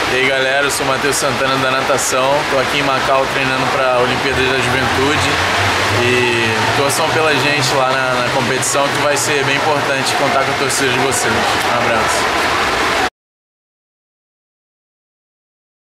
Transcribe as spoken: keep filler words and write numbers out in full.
E aí galera, eu sou o Matheus Santana da natação, tô aqui em Macau treinando para a Olimpíada da Juventude e torçam pela gente lá na, na competição, que vai ser bem importante contar com a torcida de vocês. Um abraço.